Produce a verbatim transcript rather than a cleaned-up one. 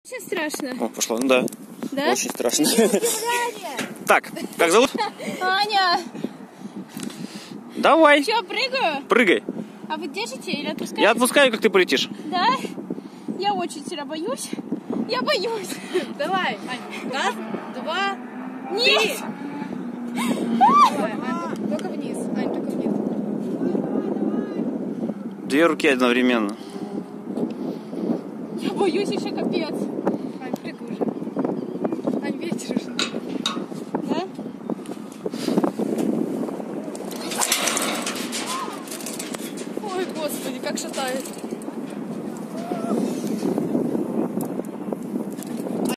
Очень страшно. О, пошло, ну да. Да? Очень страшно. Так, как зовут? Аня! Давай. Че, прыгаю? Прыгай. А вы держите или отпускаете? Я отпускаю, как ты полетишь. Да? Я очень сильно боюсь. Я боюсь. Давай, Ань. Раз, два, Нет! давай, Ань, только вниз. Ань, только вниз. Две руки одновременно. Я боюсь еще капец.